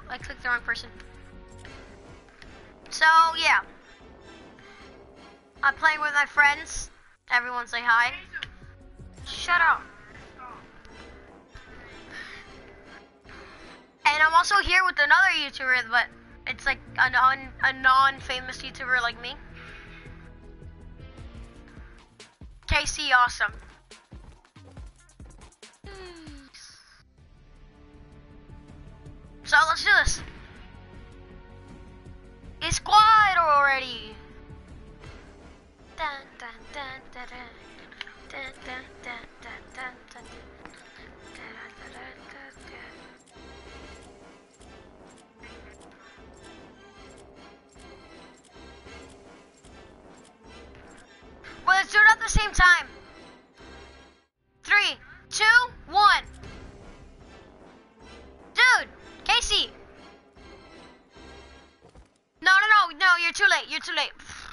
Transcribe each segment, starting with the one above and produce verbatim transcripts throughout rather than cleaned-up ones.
I clicked the wrong person. So yeah, I'm playing with my friends. Everyone say hi. Shut up. And I'm also here with another YouTuber, but it's like a non a non-famous YouTuber like me. K C Awesome. So let's do this. It's quiet already. Dun, dun, dun, dun, dun. Dun, dun, dun, dun, dun, dun. Dun, dun, dun, dun, dun. Well, let's do it at the same time. Three, two, one. Dude, Casey. No, no, no, no, you're too late, you're too late.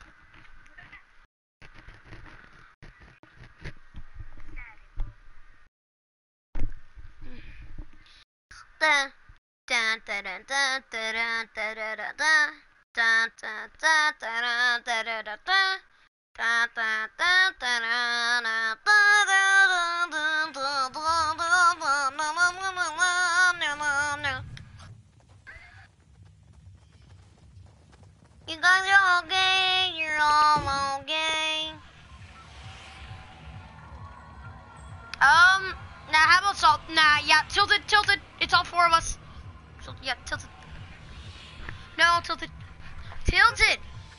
Dun, dun, dun, dun, dun, dun, dun, dun, dun, dun. Dun, dun, dun, dun, dun, dun, dun, dun. Dun, dun, dun, dun, dun, dun, dun, dun, dun, dun, dun. You guys are okay, you're all okay. Um, nah, how about salt? Nah, yeah, tilted, tilted. It's all four of us. So, yeah, tilted. No, tilted. Tilted.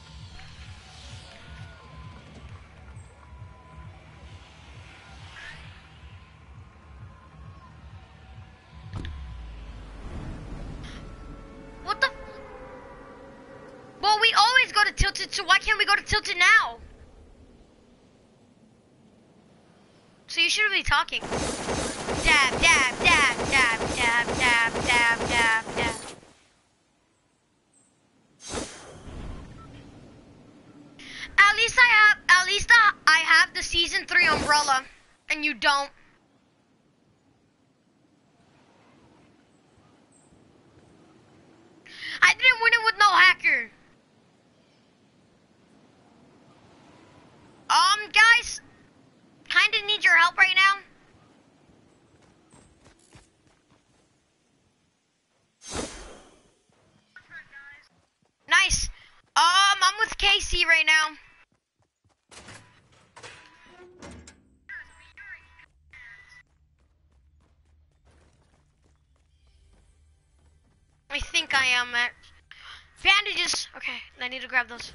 What the? Well, we always go to tilted, so why can't we go to tilted now? So you shouldn't be talking. Dab, dab, dab, dab, dab, dab, dab, dab, dab. At least I have, at least I have the season three umbrella, and you don't. I didn't win it with no hacker. Um, guys, kinda need your help right now. Nice. Um, I'm with Casey right now. I think I am at bandages. Okay, I need to grab those.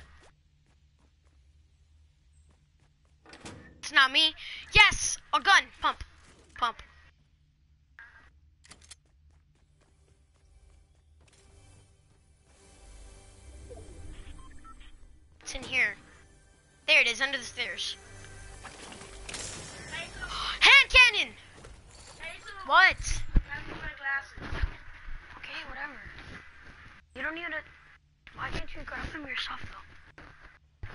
It's not me. Yes, a gun. Pump, pump. It's in here. There it is, under the stairs. Hand cannon. What? Okay, whatever. You don't need to. Why can't you grab them yourself though?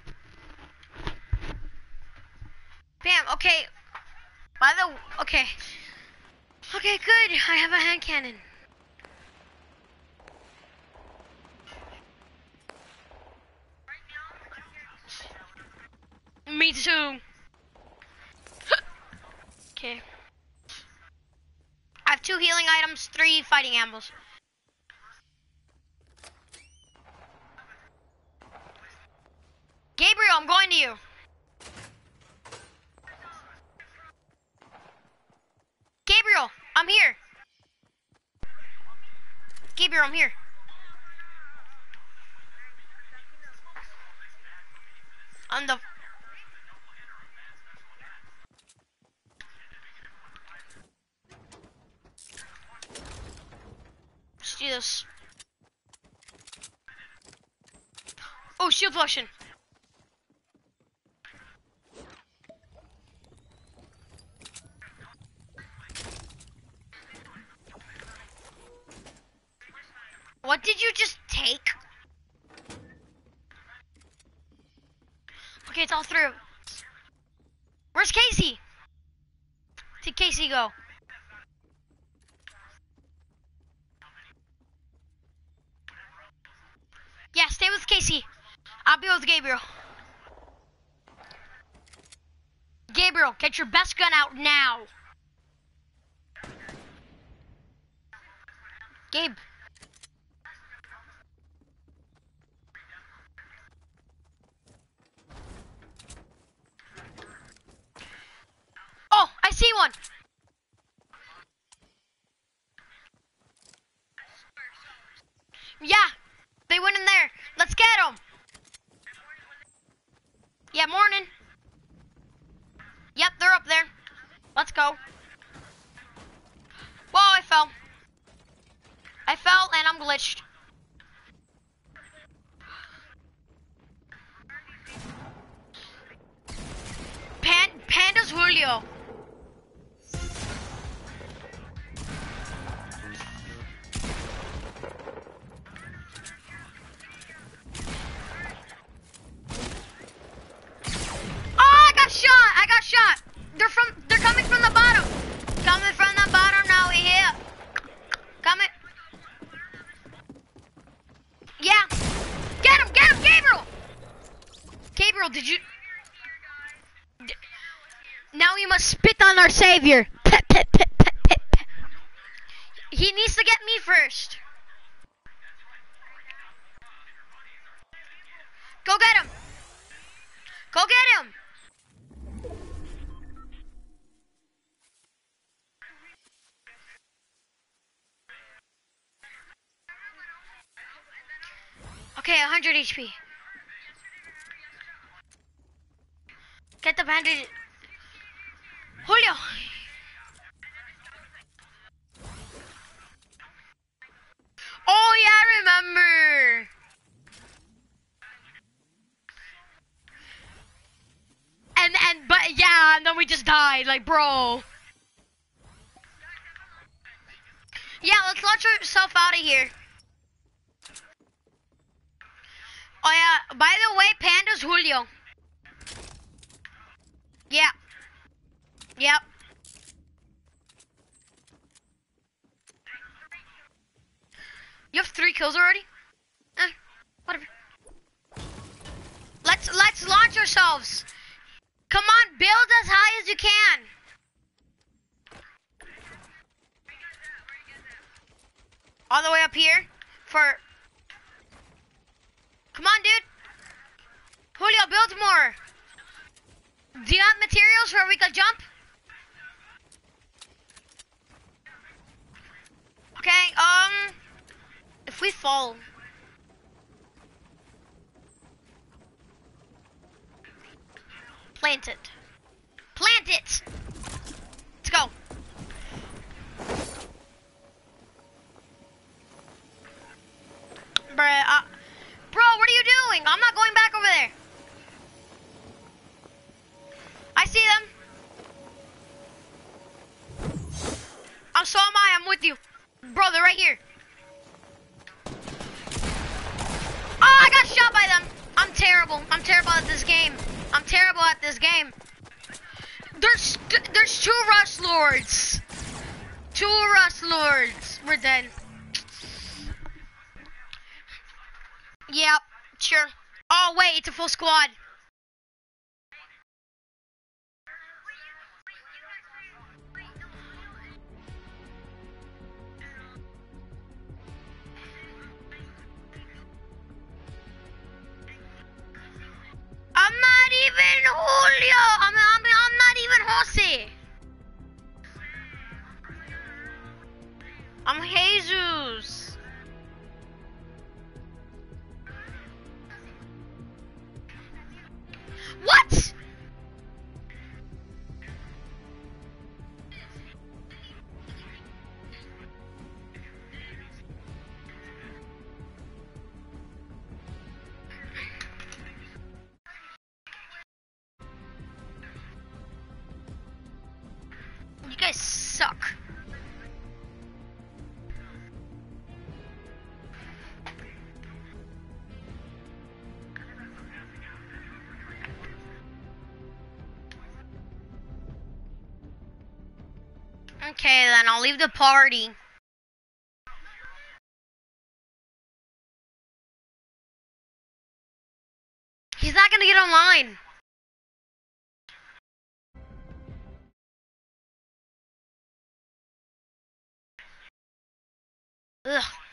Bam. Okay. By the. Okay. Okay, good. I have a hand cannon. Me too. Okay. I have two healing items, three fighting ambles. Gabriel, I'm going to you. Gabriel, I'm here. Gabriel, I'm here. On the... Let's do this. Oh, shield potion. What did you just take? Okay, it's all through. Where's Casey? Did Casey go? with Gabriel. Gabriel, get your best gun out now. Gabe. Oh, I see one. Yeah, they went in there. Let's get them. Yeah, morning. Yep, they're up there. Let's go. Whoa, I fell. I fell and I'm glitched. Pan Panda's Julio. Oh, I got shot. I got shot. They're from. They're coming from the bottom. Coming from the bottom now. We here. Coming. Yeah. Get him. Get him, Gabriel. Gabriel, did you? D now we must spit on our savior. Pet, pet, pet, pet, pet, pet. He needs to get me first. Go get him. Go get him. Okay, one hundred H P. Get the bandage. Julio. Oh yeah, I remember. And and but yeah, and then we just died, like bro. Yeah, let's launch yourself out of here. Oh yeah, by the way, Panda's Julio. Yeah. Yep. You have three kills already? Eh, whatever. Let's let's launch ourselves. Come on, build as high as you can. All the way up here for. Come on, dude. Julio, build more. Do you have materials where we could jump? Okay, um, if we fall. Plant it. Plant it! Let's go. Bruh, uh, bro, what are you doing? I'm not going back over there. I see them. I'm so am I, I'm with you. Bro, they're right here. Oh, I got shot by them. I'm terrible. I'm terrible at this game. I'm terrible at this game. There's there's two Rush Lords. Two Rush Lords. We're dead. Yep, sure. Oh wait, it's a full squad. I'm not even Julio. I'm, I'm, I'm not even Jose. I'm Jesus. What? You guys suck. Okay, then I'll leave the party. not gonna get online. Ugh.